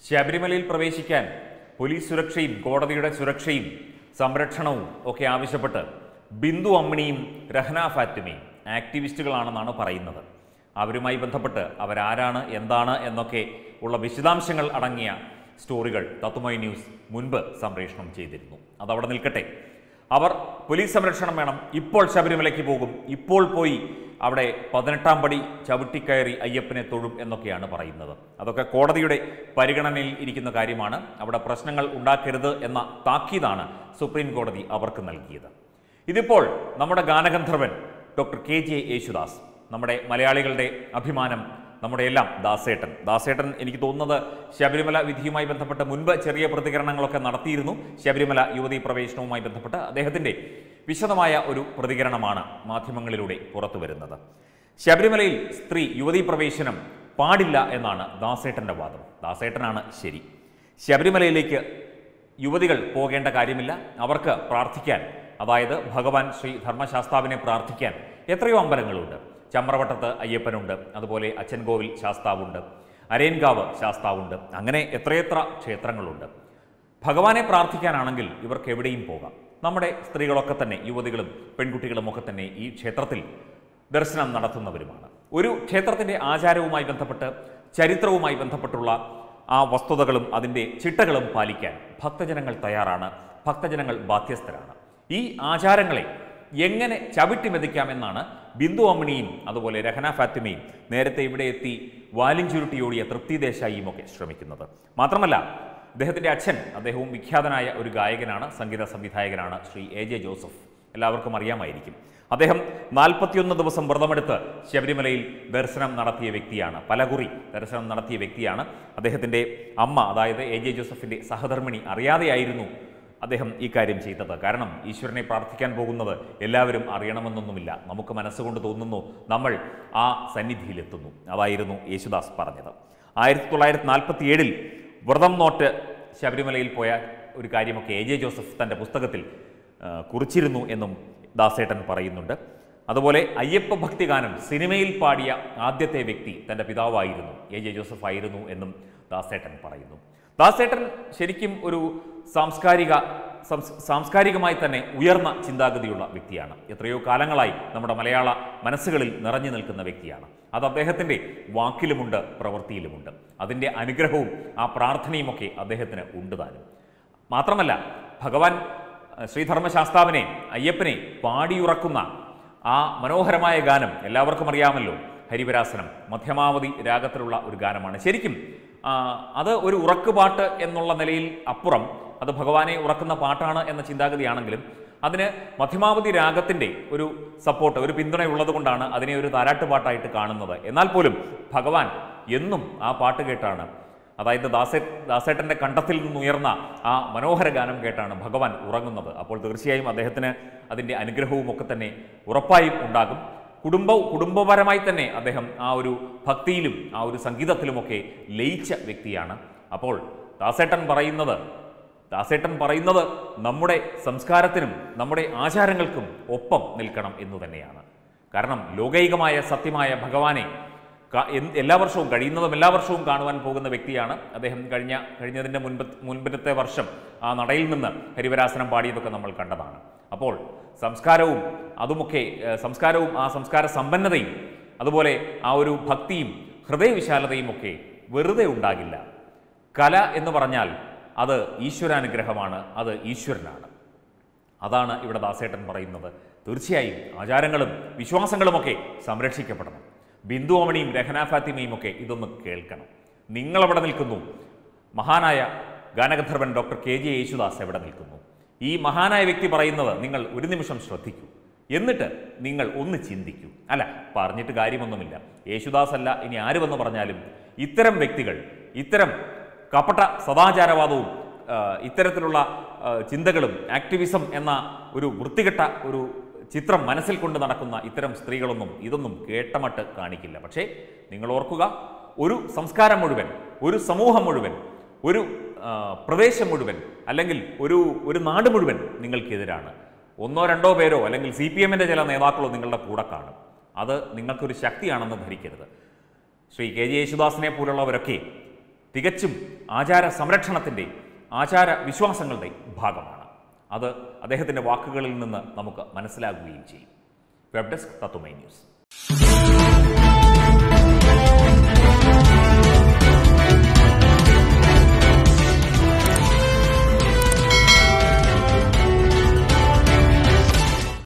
ശബരിമലയിൽ പ്രവേശിക്കാൻ പോലീസ് സുരക്ഷയും കോടതിയുടെ സുരക്ഷയും സംരക്ഷണവും ഒക്കെ ആവശ്യപ്പെട്ട് ബിന്ദു അമ്മിണിയും രഹ്ന ഫാത്തിമയും ആക്ടിവിസ്റ്റുകളാണെന്നാണ് പറയുന്നത്. അവരുമായി ബന്ധപ്പെട്ട് അവരാരാണ്, എന്താണ് എന്നൊക്കെ ഉള്ള വിശദാംശങ്ങൾ അടങ്ങിയ സ്റ്റോറികൾ തത്വമയി ന്യൂസ് മുൻപ് സംപ്രേഷണം ചെയ്തിരുന്നു. അതവിടെ നിൽക്കട്ടെ. അവർ പോലീസ് സംരക്ഷണം വേണം, ഇപ്പോൾ ശബരിമലയ്ക്ക് പോകും, ഇപ്പോൾ പോയി അവിടെ 18-ാം പടി ചവിട്ടിക്കയറി അയ്യപ്പനെ തൊഴും എന്നൊക്കെയാണ് പറയുന്നത്. അതൊക്കെ കോടതിയുടെ പരിഗണനയിൽ ഇരിക്കുന്ന കാര്യമാണ്. അവിടെ പ്രശ്നങ്ങൾ ഉണ്ടാക്കരുത് എന്ന താക്കീതാണ് സുപ്രീം കോടതി അവർക്ക് നൽകിയത്. ഇതിപ്പോൾ നമ്മുടെ ഗാനഗന്ധർവൻ ഡോക്ടർ KJ യേശുദാസ്, നമ്മുടെ മലയാളികളുടെ അഭിമാനം, നമ്മുടെ എല്ലാം ദാസേട്ടൻ എനിക്ക് തോന്നുന്നത് ശബരിമല വിധിയുമായി ബന്ധപ്പെട്ട് മുൻപ് ചെറിയ പ്രതികരണങ്ങളൊക്കെ നടത്തിയിരുന്നു. ശബരിമല യുവതീ പ്രവേശനവുമായി ബന്ധപ്പെട്ട് അദ്ദേഹത്തിൻ്റെ വിശദമായ ഒരു പ്രതികരണമാണ് മാധ്യമങ്ങളിലൂടെ പുറത്തു വരുന്നത്. ശബരിമലയിൽ സ്ത്രീ യുവതീ പ്രവേശനം പാടില്ല എന്നാണ് ദാസേട്ടൻ്റെ വാദം. ദാസേട്ടനാണ് ശരി. ശബരിമലയിലേക്ക് യുവതികൾ പോകേണ്ട കാര്യമില്ല. അവർക്ക് പ്രാർത്ഥിക്കാൻ, അതായത് ഭഗവാൻ ശ്രീ ധർമ്മശാസ്താവിനെ പ്രാർത്ഥിക്കാൻ എത്രയോ അമ്പലങ്ങളുണ്ട്. ചമ്രവട്ടത്ത് അയ്യപ്പനുണ്ട്, അതുപോലെ അച്ചൻകോവിൽ ശാസ്താവുണ്ട്, അരയൻകാവ് ശാസ്താവുണ്ട്, അങ്ങനെ എത്രയെത്ര ക്ഷേത്രങ്ങളുണ്ട്. ഭഗവാനെ പ്രാർത്ഥിക്കാനാണെങ്കിൽ ഇവർക്ക് എവിടെയും പോകാം. നമ്മുടെ സ്ത്രീകളൊക്കെ തന്നെ, യുവതികളും പെൺകുട്ടികളും ഒക്കെ തന്നെ ഈ ക്ഷേത്രത്തിൽ ദർശനം നടത്തുന്നവരുമാണ്. ഒരു ക്ഷേത്രത്തിൻ്റെ ആചാരവുമായി ബന്ധപ്പെട്ട്, ചരിത്രവുമായി ബന്ധപ്പെട്ടുള്ള ആ വസ്തുതകളും അതിൻ്റെ ചിട്ടകളും പാലിക്കാൻ ഭക്തജനങ്ങൾ തയ്യാറാണ്, ഭക്തജനങ്ങൾ ബാധ്യസ്ഥരാണ്. ഈ ആചാരങ്ങളെ എങ്ങനെ ചവിട്ടി മെതിക്കാമെന്നാണ് ബിന്ദു അമ്മിണിയും അതുപോലെ രഹ്ന ഫാത്തിമയും നേരത്തെ ഇവിടെ എത്തി വാലും ചുരുട്ടിയോടിയ തൃപ്തി ദേശായിയും ഒക്കെ ശ്രമിക്കുന്നത്. മാത്രമല്ല, അദ്ദേഹത്തിൻ്റെ അച്ഛൻ, അദ്ദേഹവും വിഖ്യാതനായ ഒരു ഗായകനാണ്, സംഗീത സംവിധായകനാണ്, ശ്രീ AJ ജോസഫ്. എല്ലാവർക്കും അറിയാമായിരിക്കും. അദ്ദേഹം 41 ദിവസം വ്രതമെടുത്ത് ശബരിമലയിൽ ദർശനം നടത്തിയ വ്യക്തിയാണ്, പലകുറി ദർശനം നടത്തിയ വ്യക്തിയാണ്. അദ്ദേഹത്തിൻ്റെ അമ്മ, അതായത് AJ ജോസഫിൻ്റെ സഹധർമ്മിണി അറിയാതെയായിരുന്നു അദ്ദേഹം ഈ കാര്യം ചെയ്തത്. കാരണം ഈശ്വരനെ പ്രാർത്ഥിക്കാൻ പോകുന്നത് എല്ലാവരും അറിയണമെന്നൊന്നുമില്ല. നമുക്ക് മനസ്സുകൊണ്ട് തോന്നുന്നു, നമ്മൾ ആ സന്നിധിയിലെത്തുന്നു. അതായിരുന്നു യേശുദാസ് പറഞ്ഞത്. 1947 വ്രതം നോട്ട് ശബരിമലയിൽ പോയ ഒരു കാര്യമൊക്കെ AJ ജോസഫ് തൻ്റെ പുസ്തകത്തിൽ കുറിച്ചിരുന്നു എന്നും ദാസേട്ടൻ പറയുന്നുണ്ട്. അതുപോലെ അയ്യപ്പ ഭക്തിഗാനം സിനിമയിൽ പാടിയ ആദ്യത്തെ വ്യക്തി തൻ്റെ പിതാവായിരുന്നു, AJ ജോസഫ് ആയിരുന്നു എന്നും ദാസേട്ടൻ പറയുന്നു. ദാസേട്ടൻ ശരിക്കും ഒരു സാംസ്കാരികമായി തന്നെ ഉയർന്ന ചിന്താഗതിയുള്ള വ്യക്തിയാണ്. എത്രയോ കാലങ്ങളായി നമ്മുടെ മലയാള മനസ്സുകളിൽ നിറഞ്ഞു നിൽക്കുന്ന വ്യക്തിയാണ്. അത് അദ്ദേഹത്തിൻ്റെ വാക്കിലുമുണ്ട്, പ്രവൃത്തിയിലുമുണ്ട്. അതിൻ്റെ അനുഗ്രഹവും ആ പ്രാർത്ഥനയുമൊക്കെ അദ്ദേഹത്തിന് ഉണ്ട് താനും. മാത്രമല്ല, ഭഗവാൻ ശ്രീധർമ്മശാസ്താവിനെ, അയ്യപ്പനെ പാടിയുറക്കുന്ന ആ മനോഹരമായ ഗാനം എല്ലാവർക്കും അറിയാമല്ലോ. ഹരിവരാസനം മധ്യമാവധി രാഗത്തിലുള്ള ഒരു ഗാനമാണ്. ശരിക്കും അത് ഒരു ഉറക്കുപാട്ട് എന്നുള്ള നിലയിൽ അപ്പുറം അത് ഭഗവാനെ ഉറക്കുന്ന പാട്ടാണ് എന്ന ചിന്താഗതിയാണെങ്കിലും അതിന് മധ്യമാവധി രാഗത്തിൻ്റെ ഒരു സപ്പോർട്ട്, ഒരു പിന്തുണയുള്ളത് കൊണ്ടാണ് അതിനെ ഒരു താരാട്ടുപാട്ടായിട്ട് കാണുന്നത്. എന്നാൽ പോലും ഭഗവാൻ എന്നും ആ പാട്ട് കേട്ടാണ്, അതായത് ദാസേട്ടൻ്റെ കണ്ഠത്തിൽ നിന്നുയർന്ന ആ മനോഹര ഗാനം കേട്ടാണ് ഭഗവാൻ ഉറങ്ങുന്നത്. അപ്പോൾ തീർച്ചയായും അദ്ദേഹത്തിന് അതിൻ്റെ അനുഗ്രഹവും ഒക്കെ തന്നെ ഉറപ്പായും ഉണ്ടാകും. കുടുംബപരമായി തന്നെ അദ്ദേഹം ആ ഒരു ഭക്തിയിലും ആ ഒരു സംഗീതത്തിലുമൊക്കെ ലയിച്ച വ്യക്തിയാണ്. അപ്പോൾ ദാസേട്ടൻ പറയുന്നത് നമ്മുടെ സംസ്കാരത്തിനും നമ്മുടെ ആചാരങ്ങൾക്കും ഒപ്പം നിൽക്കണം എന്നു തന്നെയാണ്. കാരണം ലോകൈകമായ സത്യമായ ഭഗവാനെ എല്ലാ വർഷവും കാണുവാൻ പോകുന്ന വ്യക്തിയാണ് അദ്ദേഹം. കഴിഞ്ഞതിൻ്റെ മുൻപിലത്തെ വർഷം ആ നടയിൽ നിന്ന് ഹരിവരാസനം പാടിയതൊക്കെ നമ്മൾ കണ്ടതാണ്. അപ്പോൾ സംസ്കാരവും ആ സംസ്കാര സമ്പന്നതയും അതുപോലെ ആ ഒരു ഭക്തിയും ഹൃദയവിശാലതയും ഒക്കെ വെറുതെ ഉണ്ടാകില്ല. കല എന്ന് പറഞ്ഞാൽ അത് ഈശ്വരാനുഗ്രഹമാണ്, അത് ഈശ്വരനാണ്. അതാണ് ഇവിടെ ദാസേട്ടൻ പറയുന്നത്. തീർച്ചയായും ആചാരങ്ങളും വിശ്വാസങ്ങളുമൊക്കെ സംരക്ഷിക്കപ്പെടണം. ബിന്ദു അമ്മിണിയും രഹ്ന ഫാത്തിമയും ഒക്കെ ഇതൊന്ന് കേൾക്കണം. നിങ്ങളെവിടെ നിൽക്കുന്നു? മഹാനായ ഗാനഗന്ധർവൻ ഡോക്ടർ KJ യേശുദാസ് എവിടെ നിൽക്കുന്നു? ഈ മഹാനായ വ്യക്തി പറയുന്നത് നിങ്ങൾ ഒരു നിമിഷം ശ്രദ്ധിക്കൂ, എന്നിട്ട് നിങ്ങൾ ഒന്ന് ചിന്തിക്കൂ. അല്ല, പറഞ്ഞിട്ട് കാര്യമൊന്നുമില്ല. യേശുദാസ് അല്ല, ഇനി ആര് വന്ന് പറഞ്ഞാലും ഇത്തരം വ്യക്തികൾ, ഇത്തരം കപട സദാചാരവാദവും ഇത്തരത്തിലുള്ള ചിന്തകളും ആക്ടിവിസം എന്ന ഒരു വൃത്തികെട്ട ഒരു ചിത്രം മനസ്സിൽ കൊണ്ട് നടക്കുന്ന ഇത്തരം സ്ത്രീകളൊന്നും ഇതൊന്നും കേട്ടമട്ട് കാണിക്കില്ല. പക്ഷേ നിങ്ങൾ ഓർക്കുക, ഒരു സംസ്കാരം മുഴുവൻ, ഒരു സമൂഹം മുഴുവൻ, ഒരു പ്രദേശം മുഴുവൻ, അല്ലെങ്കിൽ ഒരു നാട് മുഴുവൻ നിങ്ങൾക്കെതിരാണ്. 1-2 പേരോ അല്ലെങ്കിൽ CPM-ൻ്റെ ചില നേതാക്കളോ നിങ്ങളുടെ കൂടെ കാണും. അത് നിങ്ങൾക്കൊരു ശക്തിയാണെന്ന് ധരിക്കരുത്. ശ്രീ KJ യേശുദാസിനെ പോലുള്ളവരൊക്കെ തികച്ചും ആചാര സംരക്ഷണത്തിൻ്റെ, ആചാര വിശ്വാസങ്ങളുടെ ഭാഗമാണ്. അത് അദ്ദേഹത്തിൻ്റെ വാക്കുകളിൽ നിന്ന് നമുക്ക് മനസ്സിലാകുകയും ചെയ്യും. Web desk Tathwamayi news.